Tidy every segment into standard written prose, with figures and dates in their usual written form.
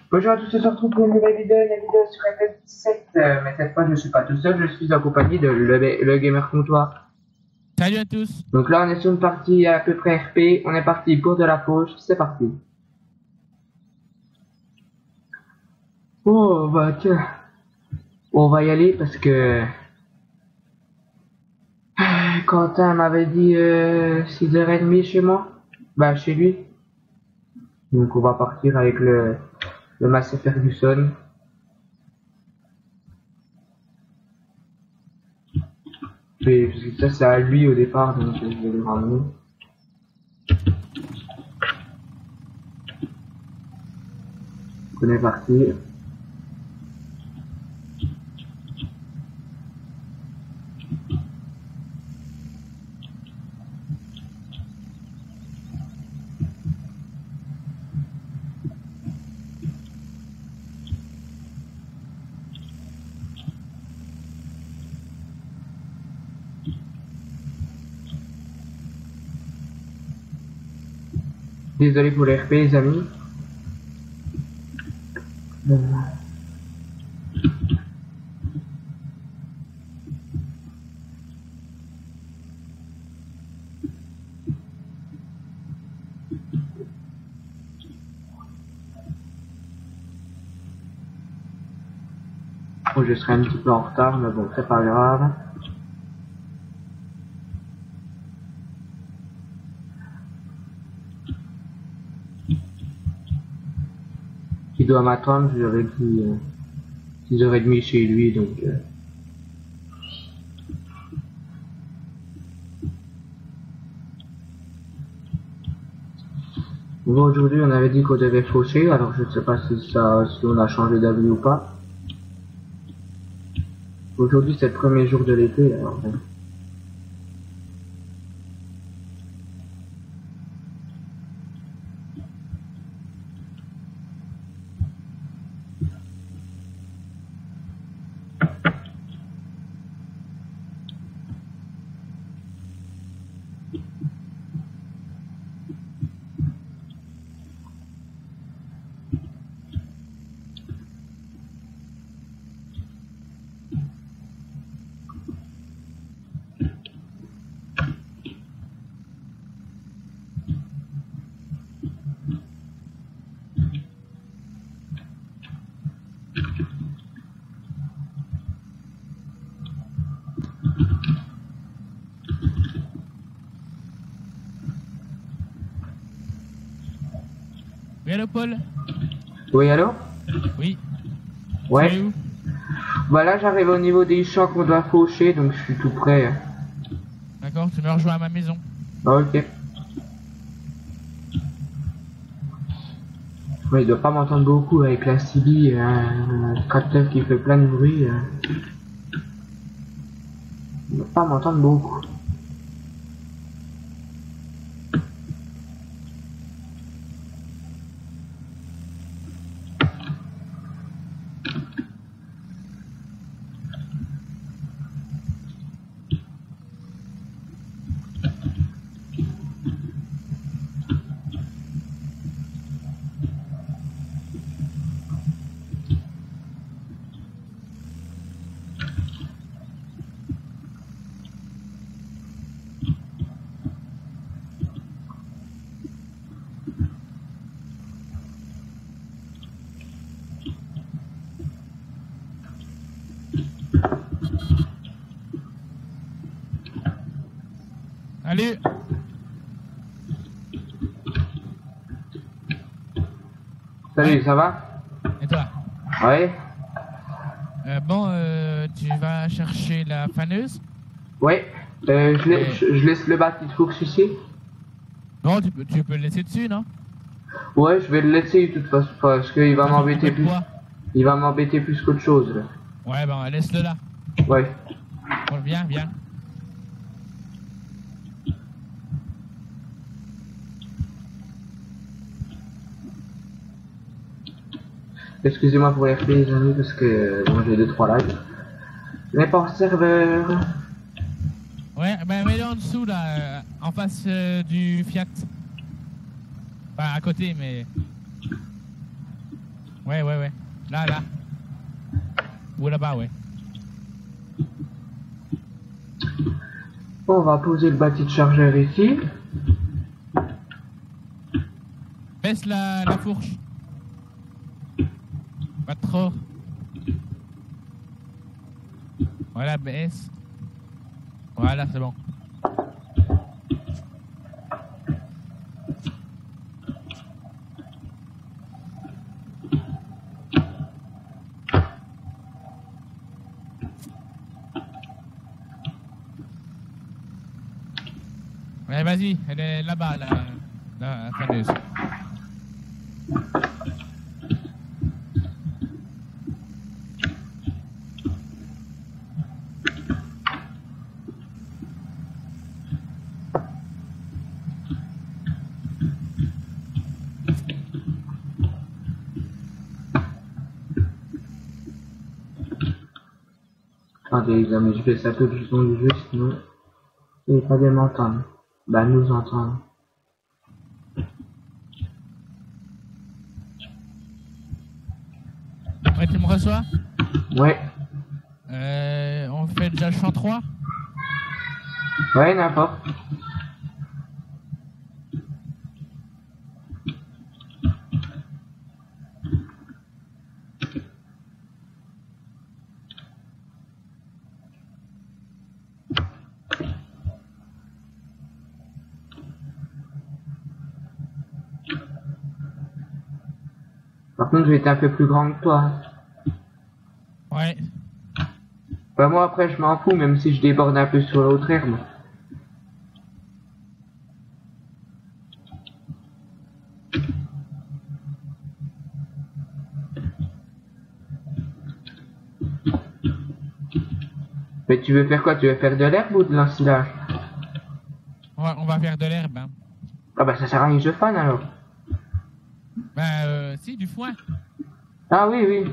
Bonjour à tous, on se retrouve pour une nouvelle vidéo sur FF17. Mais cette fois, je ne suis pas tout seul, je suis en compagnie de le gamer comptoir. Salut à tous. Donc là, on est sur une partie à peu près RP. On est parti pour de la fauche. C'est parti. Oh, bah tiens. On va y aller parce que Quentin m'avait dit 6h30 chez moi. Bah, chez lui. Donc on va partir avec le Massey Ferguson. Et ça c'est à lui au départ, donc je vais le ramener. On est parti. Désolé pour l'RP les amis. Bon, je serai un petit peu en retard, mais bon, c'est pas grave. Il doit m'attendre, je lui avais dit 6h30 chez lui, donc... Bon, aujourd'hui on avait dit qu'on devait faucher, alors je ne sais pas si on a changé d'avis ou pas. Aujourd'hui c'est le premier jour de l'été, alors bon. Oui, allô Paul? Oui, allô? Oui. Ouais. Tu es où? Bah là j'arrive au niveau des champs qu'on doit faucher, donc je suis tout prêt. D'accord, tu me rejoins à ma maison. Ok. Ouais, il doit pas m'entendre beaucoup avec la CB, un tracteur qui fait plein de bruit. Il doit pas m'entendre beaucoup. Allez. Salut, Ouais. ça va? Et toi? Ouais. Tu vas chercher la faneuse? Ouais. Je laisse le bâti de fourche ici. Non, tu peux le laisser dessus, non? Ouais, je vais le laisser de toute façon parce qu'il va m'embêter plus. Quoi? Il va m'embêter plus qu'autre chose là. Ouais, ben laisse-le là. Ouais. Bon, viens. Excusez-moi pour les RP les amis parce que moi j'ai 2-3 lives. Je n'ai pas en serveur. Ouais, ben mets-le en dessous là, en face du Fiat. Enfin, à côté, mais... Ouais, ouais, ouais. Là, là. Ou là-bas, ouais. On va poser le bâti de chargeur ici. Baisse la fourche. Pas trop. Voilà, baisse. Voilà, c'est bon. Ouais, vas-y, elle est là-bas, la faneuse. Attendez les amis, je vais ça tout du son du jeu, sinon il n'est pas bien m'entendre. Bah nous entendre. Ouais, tu me reçois? Ouais. On fait déjà le champ 3? Ouais, n'importe. Par contre, je vais être un peu plus grand que toi. Ouais. Bah moi après, je m'en fous, même si je déborde un peu sur l'autre herbe. Mais tu veux faire quoi? Tu veux faire de l'herbe ou de l'ensilage? On va faire de l'herbe, hein. Ah bah ça sert à rien que je fane alors. Ben, si, du foin. Ah oui, oui.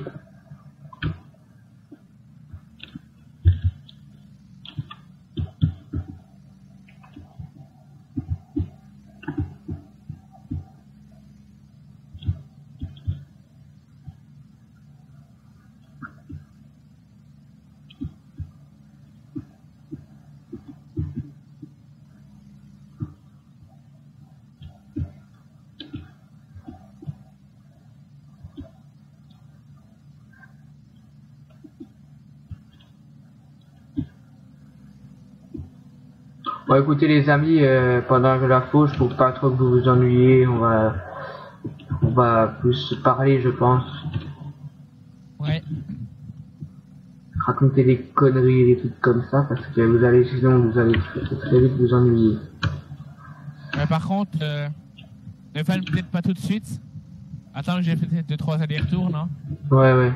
Bon écoutez les amis, pendant que la fauche, pour pas trop que vous vous ennuyez, on va plus parler je pense. Ouais. Raconter des conneries et des trucs comme ça, parce que sinon vous allez très vite vous ennuyer. Mais par contre, ne fais peut-être pas tout de suite. Attends que j'ai fait 2-3 allers-retours, non? Ouais, ouais.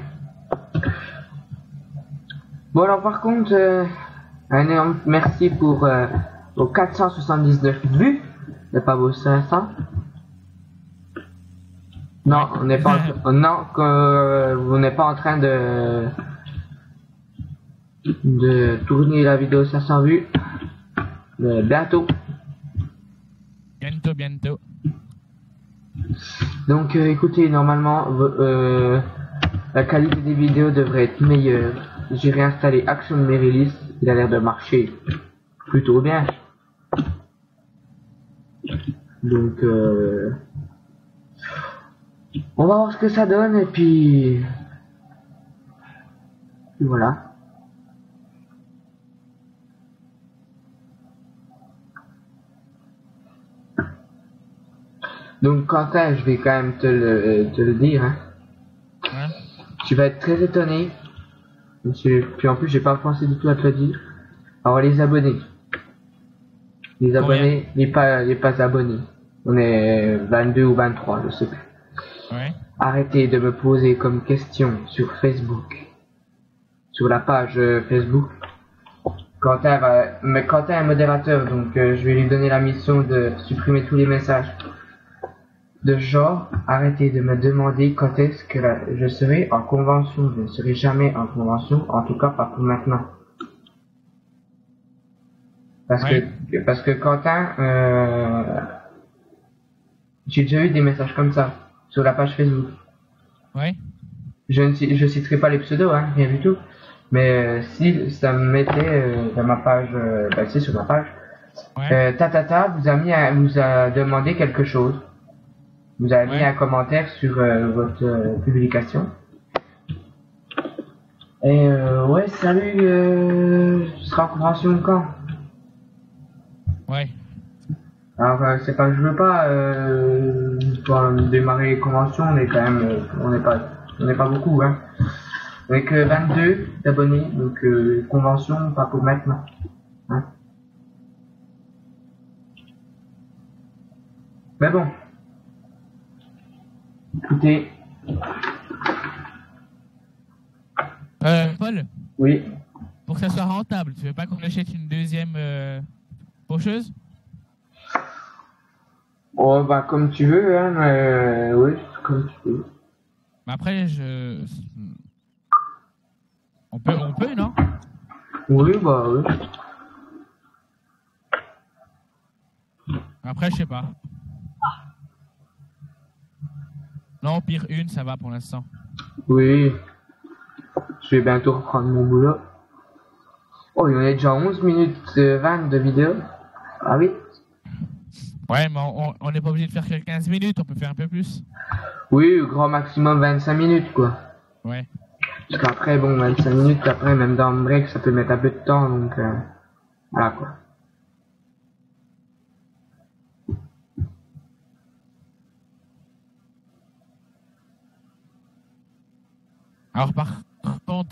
Bon alors par contre, un énorme merci pour vos 479 vues, mais pas vos 500. Non, on n'est pas non, que vous n'êtes pas en train de tourner la vidéo 500 vues. Mais bientôt. Bientôt, bientôt. Donc écoutez, normalement la qualité des vidéos devrait être meilleure. J'ai réinstallé Action Merylis, il a l'air de marcher plutôt bien. Donc on va voir ce que ça donne et puis voilà. Donc Quentin, je vais quand même te le dire, hein. Ouais. Tu vas être très étonné. Puis en plus, j'ai pas pensé du tout à te le dire. Alors les abonnés. Les abonnés, les pas abonnés. On est 22 ou 23, je sais plus. Ouais. Arrêtez de me poser comme question sur Facebook. Sur la page Facebook. Quentin est un modérateur, donc je vais lui donner la mission de supprimer tous les messages. De genre, arrêtez de me demander quand est-ce que je serai en convention. Je ne serai jamais en convention, en tout cas pas pour maintenant. Parce que Quentin, j'ai déjà eu des messages comme ça sur la page Facebook. Ouais. je citerai pas les pseudos, hein, rien du tout. Mais si ça me mettait dans ma page, bah, c'est sur ma page, Ouais. Tatata vous a demandé quelque chose. Vous avez mis Ouais. un commentaire sur votre publication. Et ouais, salut, tu seras en convention quand? Ouais. Alors c'est pas que je veux pas pour démarrer les conventions, on est quand même on n'est pas beaucoup hein. Avec 22 d'abonnés, donc convention pas pour maintenant. Hein. Mais bon. Écoutez. Paul, Oui. pour que ça soit rentable, tu veux pas qu'on achète une deuxième faucheuse? Oh bah comme tu veux hein, mais oui, comme tu veux. Mais après, on peut, non? Oui bah oui. Après, je sais pas. Non, pire une, ça va pour l'instant. Oui. Je vais bientôt reprendre mon boulot. Oh, il y en a déjà 11 minutes 20 de vidéo. Ah oui. Ouais, mais on n'est pas obligé de faire que 15 minutes, on peut faire un peu plus. Oui, au grand maximum 25 minutes quoi. Ouais. Parce qu'après, bon, 25 minutes, après, même dans le break, ça peut mettre un peu de temps, donc voilà quoi. Alors par contre,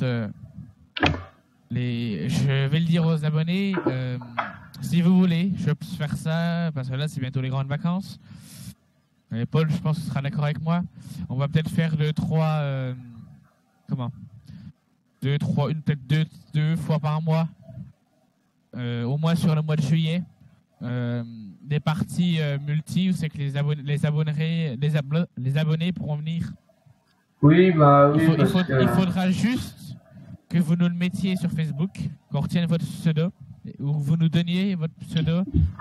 je vais le dire aux abonnés, si vous voulez, je peux faire ça, parce que là c'est bientôt les grandes vacances. Et Paul, je pense que tu seras d'accord avec moi. On va peut-être faire peut-être deux fois par mois, au moins sur le mois de juillet, des parties multi où c'est que les abonnés pourront venir. Oui, bah oui, Il faudra juste que vous nous le mettiez sur Facebook, qu'on retienne votre pseudo, ou vous nous donniez votre pseudo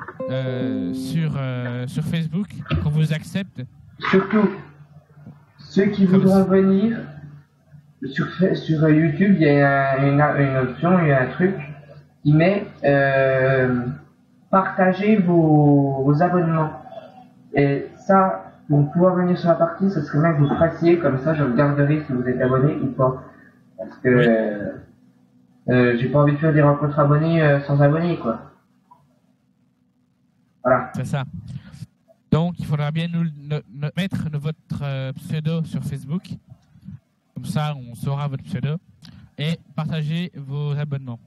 sur Facebook, qu'on vous accepte. Surtout, ceux qui voudront venir, sur YouTube, il y a une option, il y a un truc qui met partager vos abonnements. Et ça, pour pouvoir venir sur la partie, ce serait bien que vous fassiez, comme ça je regarderai si vous êtes abonné ou pas. Parce que j'ai pas envie de faire des rencontres abonnés sans abonnés, quoi. Voilà. C'est ça. Donc, il faudra bien mettre votre pseudo sur Facebook. Comme ça, on saura votre pseudo. Et partager vos abonnements.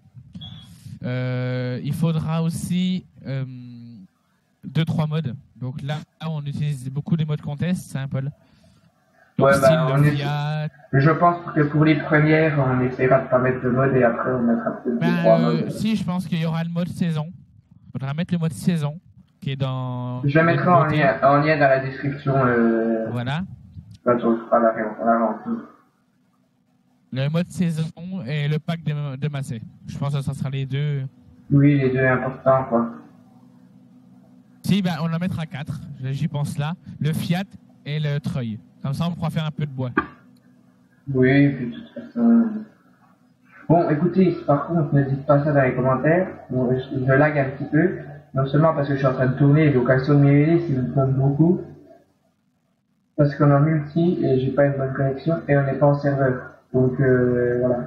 Il faudra aussi 2-3 modes. Donc là, on utilise beaucoup des modes contest, c'est un peu là. Donc, Ouais, style bah, le Fiat. Je pense que pour les premières, on essaiera de pas mettre de mode et après on mettra peut-être 2-3 modes. Si, je pense qu'il y aura le mode saison. Il faudra mettre le mode saison qui est dans. Je le mettrai en lien dans la description. Voilà. Quand on fera la rencontre. Le mode saison et le pack de Massé. Je pense que ça sera les deux. Oui, les deux importants, quoi. Si, ben, on en mettra 4. J'y pense là. Le Fiat et le Treuil. Comme ça, on pourra faire un peu de bois. Oui, puis de toute façon. Bon, écoutez, par contre, ne dites pas ça dans les commentaires. Bon, je lag un petit peu. Non seulement parce que je suis en train de tourner, donc à son mêler, s'il me pompe beaucoup. Parce qu'on est en multi et j'ai pas une bonne connexion et on n'est pas en serveur. Donc voilà.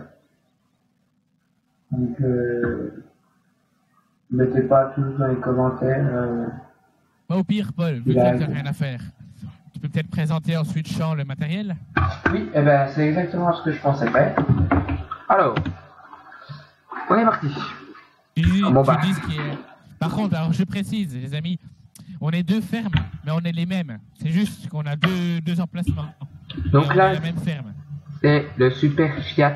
Donc mettez pas tous dans les commentaires. Au pire, Paul, vu que tu n'as rien à faire, tu peux peut-être présenter en switchant le matériel. Oui, eh ben c'est exactement ce que je pensais faire. Alors, on est parti. Tu dis ce qui est... Par contre, alors je précise, les amis, on est deux fermes, mais on est les mêmes. C'est juste qu'on a deux emplacements. Donc là, la même ferme. C'est le Super Fiat.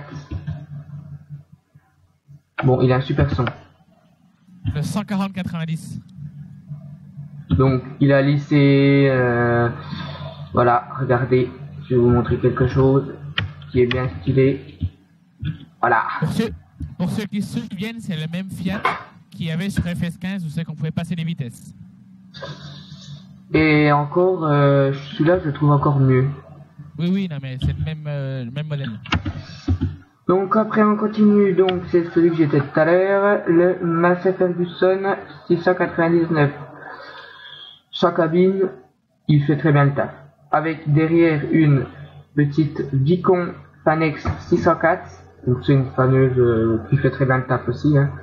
Bon, il a un super son. Le 140-90. Donc, il a lissé... voilà, regardez, je vais vous montrer quelque chose qui est bien stylé. Voilà. Pour ceux qui se souviennent, c'est le même Fiat qu'il y avait sur FS15 où c'est qu'on pouvait passer les vitesses. Et encore, celui-là, je le trouve encore mieux. Oui, oui, non, mais c'est le même modèle. Donc après on continue, donc c'est celui que j'étais tout à l'heure, le Massey Ferguson 699. Sa cabine, il fait très bien le taf. Avec derrière une petite Vicon Fanex 604, donc c'est une faneuse qui fait très bien le taf aussi. Hein.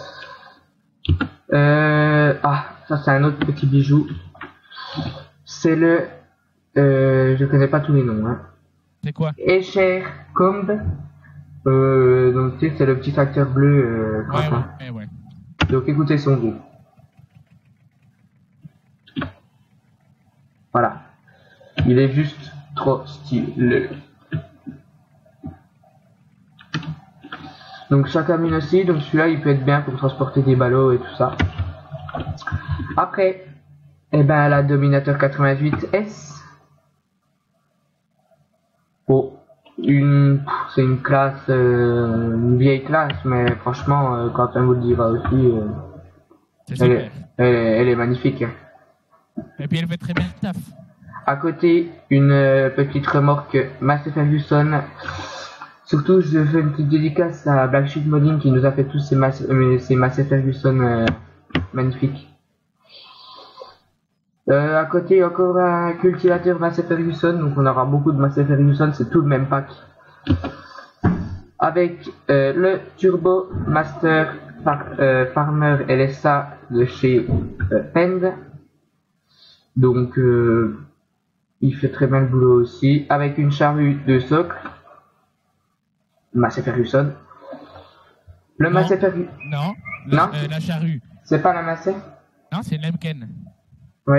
Ça c'est un autre petit bijou. C'est le... je connais pas tous les noms. Hein. C'est quoi? Escher Combe. Donc tu sais, c'est le petit tracteur bleu. Ouais. Donc écoutez son goût. Voilà. Il est juste trop stylé. Donc chaque cabine aussi, donc celui-là il peut être bien pour transporter des ballots et tout ça. Après, la Dominator 88S. Oh, c'est une classe, une vieille classe, mais franchement, quand on vous le dira aussi, elle est magnifique. Hein. Et puis elle fait très bien le taf. À côté, une petite remorque Massey Ferguson. Surtout, je fais une petite dédicace à Black Sheep Modding qui nous a fait tous ces Massey Ferguson magnifiques. À côté, encore un cultivateur Massey Ferguson. Donc, on aura beaucoup de Massey Ferguson. C'est tout le même pack. Avec le Turbo Master Farmer LSA de chez Pend. Donc, il fait très bien le boulot aussi. Avec une charrue de socle. Massey Ferguson. Le Massey Ferguson. Non. La charrue. C'est pas la Massey? Non, c'est Lemken. Oui.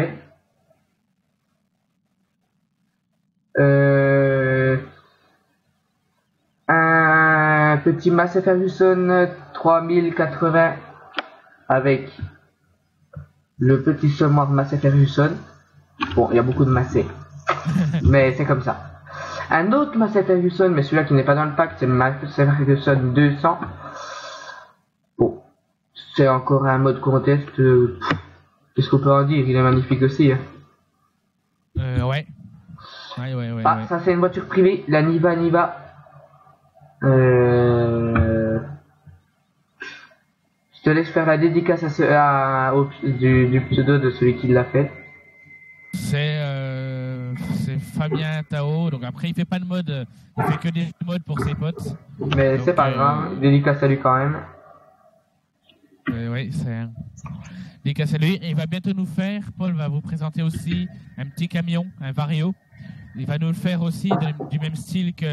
Un petit Massey Ferguson 3080 avec le petit semoir Massey Ferguson. Bon, il y a beaucoup de Massey, mais c'est comme ça. Un autre Massey Ferguson, mais celui-là qui n'est pas dans le pack, c'est le Massey Ferguson 200. Bon, c'est encore un mode contest. Qu'est-ce qu'on peut en dire? Il est magnifique aussi. Hein. Ouais. Ça c'est une voiture privée, la Niva. Je te laisse faire la dédicace du pseudo de celui qui l'a fait. C'est Fabien Tao. Donc après, il fait pas de mode, il fait que des modes pour ses potes. Mais c'est pas grave, dédicace à lui quand même. Oui, c'est dédicace à lui. Et il va bientôt nous faire, Paul va vous présenter aussi un petit camion, un Vario. Il va nous le faire aussi du même style que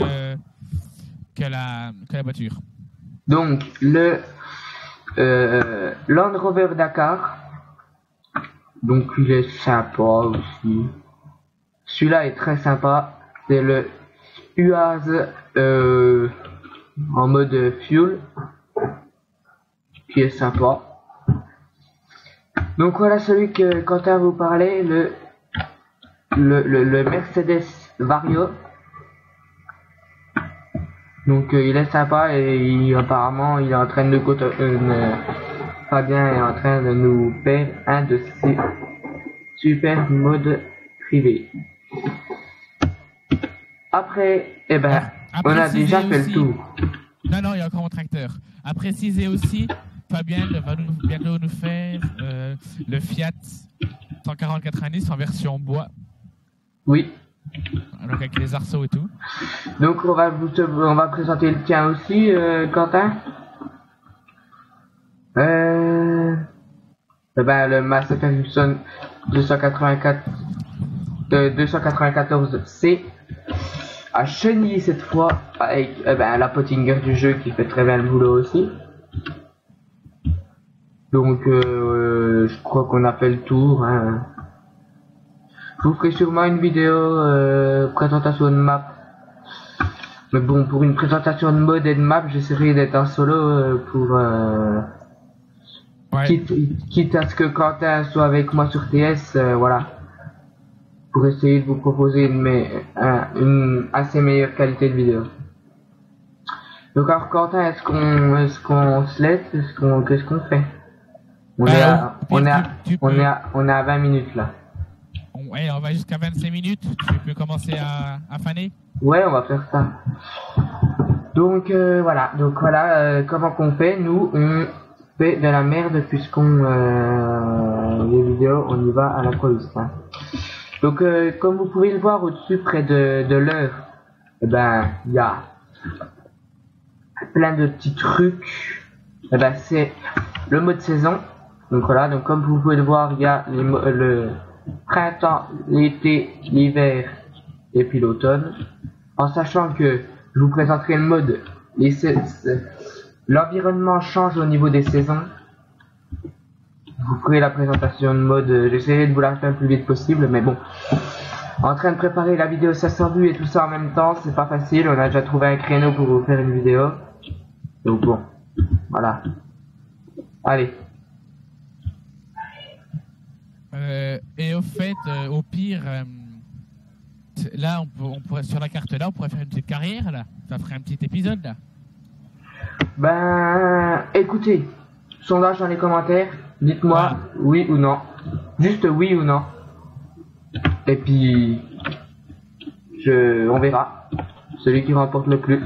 la voiture. Donc, le Land Rover Dakar. Donc, il est sympa aussi. Celui-là est très sympa. C'est le UAZ en mode fuel. Qui est sympa. Donc, voilà celui que Quentin vous parlait. Le Mercedes Vario. Donc il est sympa et apparemment il est en train de Fabien est en train de nous faire un de ses super modes privés. Après, on a déjà fait le tour. Non, il y a encore mon tracteur. À préciser aussi, Fabien va bientôt nous faire le Fiat 140-90 en version bois. Oui. Donc avec les arceaux et tout. Donc on va présenter le tien aussi, Quentin. Le Massey Ferguson 294C à Chenilly cette fois avec la Pottinger du jeu qui fait très bien le boulot aussi. Donc je crois qu'on a fait le tour. Hein. Je vous ferai sûrement une vidéo présentation de map. Mais bon, pour une présentation de mode et de map, j'essaierai d'être en solo pour... quitte à ce que Quentin soit avec moi sur TS, voilà. Pour essayer de vous proposer une assez meilleure qualité de vidéo. Donc alors Quentin, est-ce qu'on se laisse? Qu'est-ce qu'on fait? On est à 20 minutes là. Ouais, on va jusqu'à 25 minutes. Tu peux commencer à faner. Ouais, on va faire ça. Donc voilà, comment qu'on fait? Nous, on fait de la merde puisqu'on les vidéos, on y va à l'improviste. Hein. Donc comme vous pouvez le voir au-dessus près de l'heure, eh ben il y a plein de petits trucs. Eh ben c'est le mode saison. Donc voilà, donc comme vous pouvez le voir, il y a le printemps, l'été, l'hiver et puis l'automne. En sachant que je vous présenterai le mode, l'environnement change au niveau des saisons. Vous ferez la présentation de mode, j'essaierai de vous la faire le plus vite possible, mais bon. En train de préparer la vidéo 500 vues et tout ça en même temps, c'est pas facile, on a déjà trouvé un créneau pour vous faire une vidéo. Donc bon, voilà. Allez. Et au fait, au pire, là, on pourrait, sur la carte là, on pourrait faire une petite carrière là. Ça ferait un petit épisode là. Ben, écoutez, sondage dans les commentaires, dites-moi oui ou non. Juste oui ou non. Et puis, on verra. Celui qui remporte le plus.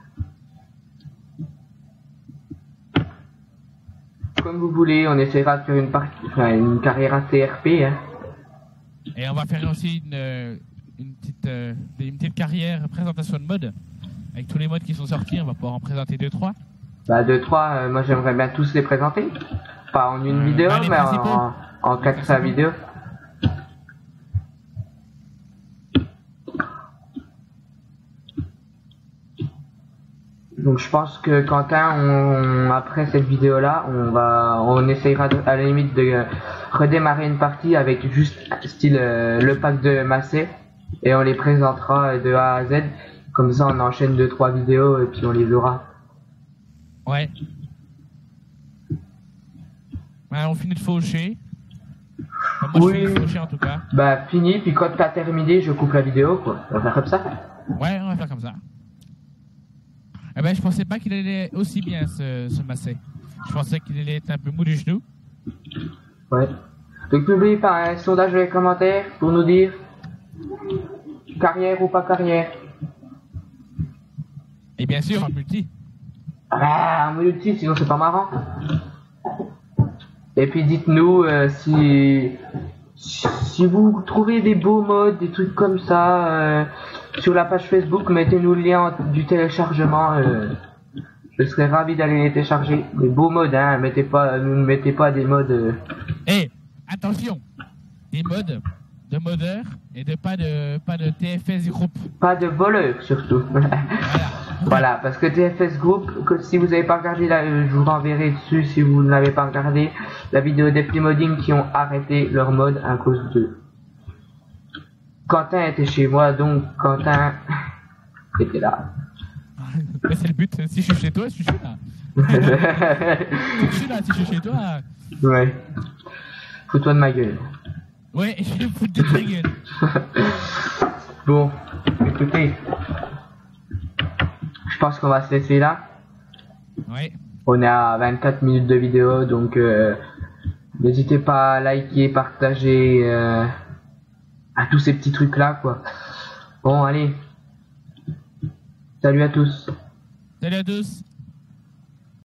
Comme vous voulez, on essaiera de faire une carrière assez RP. Hein. Et on va faire aussi une petite carrière présentation de mode. Avec tous les modes qui sont sortis, on va pouvoir en présenter 2-3. Bah 2-3, moi j'aimerais bien tous les présenter. Pas en une vidéo, mais en 4-5 vidéos. Donc je pense que Quentin, après cette vidéo là, on essayera à la limite de redémarrer une partie avec juste style le pack de Massé et on les présentera de A à Z. Comme ça on enchaîne 2-3 vidéos et puis on les aura. Ouais. Bah, on finit de faucher. Enfin, moi je finis de faucher en tout cas. Bah fini, puis quand t'as terminé je coupe la vidéo quoi. On va faire comme ça. Ouais, on va faire comme ça. Eh ben, je pensais pas qu'il allait aussi bien ce Massé. Je pensais qu'il allait être un peu mou du genou. Ouais. Donc n'oubliez pas un sondage dans les commentaires pour nous dire carrière ou pas carrière. Et bien sûr en multi. Ah, en multi, sinon c'est pas marrant. Et puis dites-nous si vous trouvez des beaux modes, des trucs comme ça sur la page Facebook, mettez-nous le lien du téléchargement. Je serais ravi d'aller les télécharger. Des beaux modes, hein. Ne mettez pas des modes. Eh, attention, des modes de modeurs et pas de TFS groupe. Pas de voleurs surtout. Voilà, parce que TFS Group, si vous n'avez pas regardé, je vous renverrai dessus si vous ne l'avez pas regardé, la vidéo des Plimodding qui ont arrêté leur mode à cause de... Quentin était chez moi, donc Quentin était là. C'est le but, si je suis chez toi, je suis là. Si je suis là, si je suis chez toi... Ouais. Fous-toi de ma gueule. Ouais, je vais me foutre de ta gueule. Bon, écoutez... Je pense qu'on va se laisser là. Ouais. On est à 24 minutes de vidéo, donc n'hésitez pas à liker, partager, à tous ces petits trucs là quoi. Bon allez. Salut à tous. Salut à tous.